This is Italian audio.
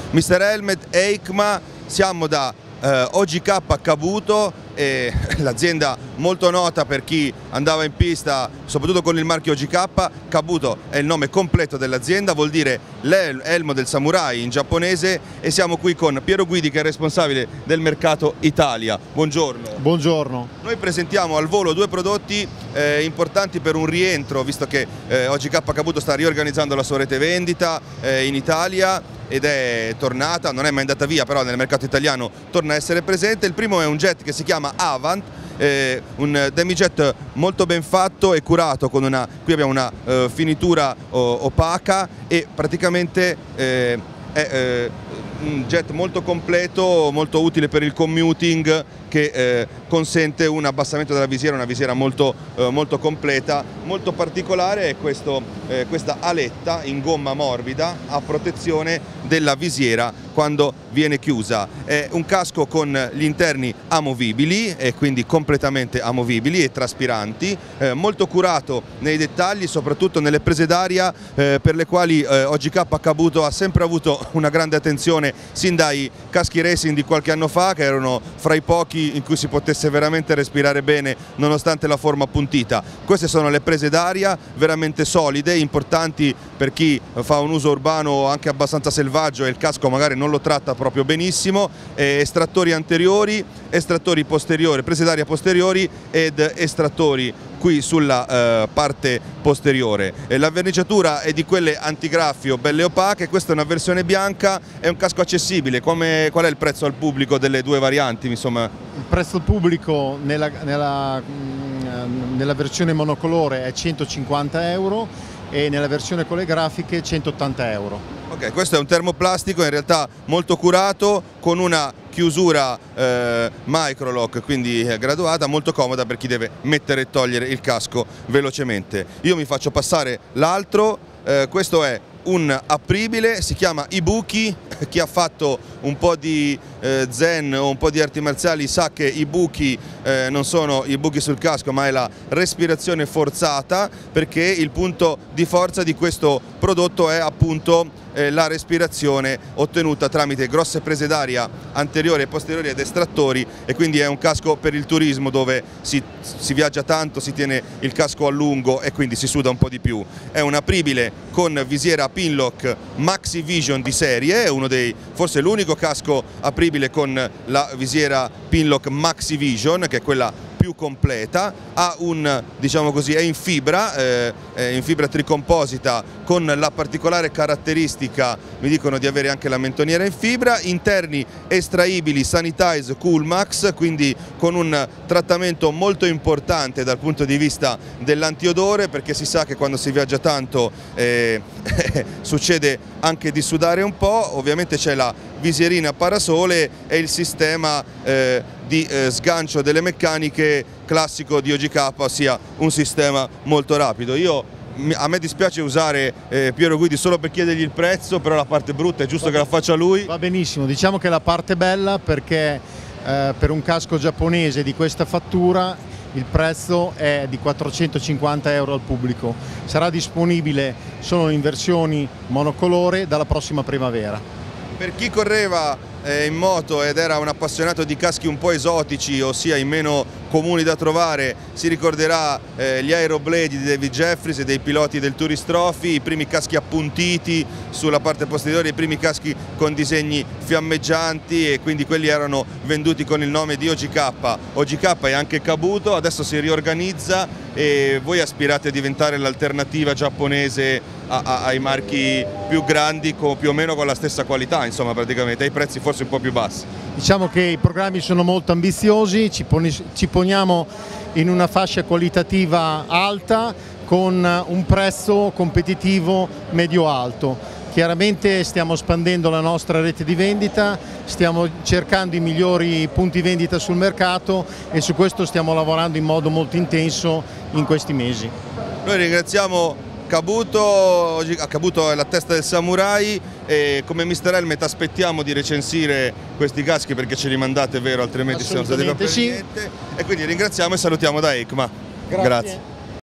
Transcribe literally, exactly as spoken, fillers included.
mister Helmet e EICMA, siamo da eh, O G K Cabuto, l'azienda molto nota per chi andava in pista soprattutto con il marchio O G K. Cabuto è il nome completo dell'azienda, vuol dire l'elmo del samurai in giapponese, e siamo qui con Piero Guidi, che è responsabile del mercato Italia. Buongiorno. Buongiorno. Noi presentiamo al volo due prodotti eh, importanti per un rientro, visto che eh, O G K Cabuto sta riorganizzando la sua rete vendita eh, in Italia ed è tornata, non è mai andata via, però nel mercato italiano torna a essere presente. Il primo è un jet che si chiama Avant, eh, un demijet molto ben fatto e curato, con una, qui abbiamo una eh, finitura oh, opaca, e praticamente eh, è eh, un jet molto completo, molto utile per il commuting, che eh, consente un abbassamento della visiera, una visiera molto, eh, molto completa. Molto particolare è questo, eh, questa aletta in gomma morbida a protezione della visiera quando viene chiusa. È un casco con gli interni amovibili, e quindi completamente amovibili e traspiranti, eh, molto curato nei dettagli, soprattutto nelle prese d'aria, eh, per le quali eh, O G K Cabuto ha sempre avuto una grande attenzione sin dai caschi racing di qualche anno fa, che erano fra i pochi in cui si potesse veramente respirare bene nonostante la forma appuntita. Queste sono le prese d'aria veramente solide, importanti per chi fa un uso urbano anche abbastanza selvaggio e il casco magari non lo tratta proprio benissimo. Eh, estrattori anteriori, estrattori posteriori, prese d'aria posteriori ed estrattori qui sulla eh, parte posteriore. E la verniciatura è di quelle antigraffio belle opache. Questa è una versione bianca, è un casco accessibile. Come, qual è il prezzo al pubblico delle due varianti? Insomma? Il prezzo al pubblico nella, nella, nella versione monocolore è centocinquanta euro e nella versione con le grafiche centottanta euro. Ok, questo è un termoplastico in realtà molto curato, con una chiusura eh, microlock, quindi eh, graduata, molto comoda per chi deve mettere e togliere il casco velocemente. Io mi faccio passare l'altro, eh, questo è un apribile, si chiama Ibuki. Chi ha fatto un po' di eh, zen o un po' di arti marziali sa che i buchi eh, non sono i buchi sul casco, ma è la respirazione forzata, perché il punto di forza di questo prodotto è appunto eh, la respirazione ottenuta tramite grosse prese d'aria anteriori e posteriori ed estrattori, e quindi è un casco per il turismo dove si, si viaggia tanto, si tiene il casco a lungo e quindi si suda un po' di più. È un apribile con visiera Pinlock Maxi Vision di serie, è uno dei, forse l'unico casco apribile con la visiera Pinlock Maxi Vision, che è quella più completa. Ha un, diciamo così, è in fibra, eh, è in fibra tricomposita, con la particolare caratteristica, mi dicono, di avere anche la mentoniera in fibra. Interni estraibili Sanitize Coolmax, quindi con un trattamento molto importante dal punto di vista dell'antiodore, perché si sa che quando si viaggia tanto eh, succede anche di sudare un po'. Ovviamente c'è la visierina parasole e il sistema eh, di eh, sgancio delle meccaniche classico di O G K, ossia un sistema molto rapido. Io, a me dispiace usare eh, Piero Guidi solo per chiedergli il prezzo, però la parte brutta è giusto che la faccia lui. Va benissimo, diciamo che la parte bella, perché eh, per un casco giapponese di questa fattura il prezzo è di quattrocentocinquanta euro al pubblico. Sarà disponibile solo in versioni monocolore dalla prossima primavera. Per chi correva eh, in moto ed era un appassionato di caschi un po' esotici, ossia i meno comuni da trovare, si ricorderà eh, gli Aeroblade di David Jeffries e dei piloti del Tourist Trophy, i primi caschi appuntiti sulla parte posteriore, i primi caschi con disegni fiammeggianti, e quindi quelli erano venduti con il nome di O G K. O G K è anche Cabuto, adesso si riorganizza e voi aspirate a diventare l'alternativa giapponese a, a, ai marchi più grandi, con, più o meno con la stessa qualità, insomma, praticamente ai prezzi forse un po' più bassi. Diciamo che i programmi sono molto ambiziosi, ci, poni, ci poniamo in una fascia qualitativa alta con un prezzo competitivo medio-alto. Chiaramente stiamo espandendo la nostra rete di vendita, stiamo cercando i migliori punti vendita sul mercato e su questo stiamo lavorando in modo molto intenso in questi mesi. Noi ringraziamo Cabuto, Cabuto è la testa del samurai, e come mister Helmet aspettiamo di recensire questi caschi, perché ce li mandate, vero, altrimenti siamo stati per sì. niente. E quindi ringraziamo e salutiamo da EICMA. Grazie. Grazie.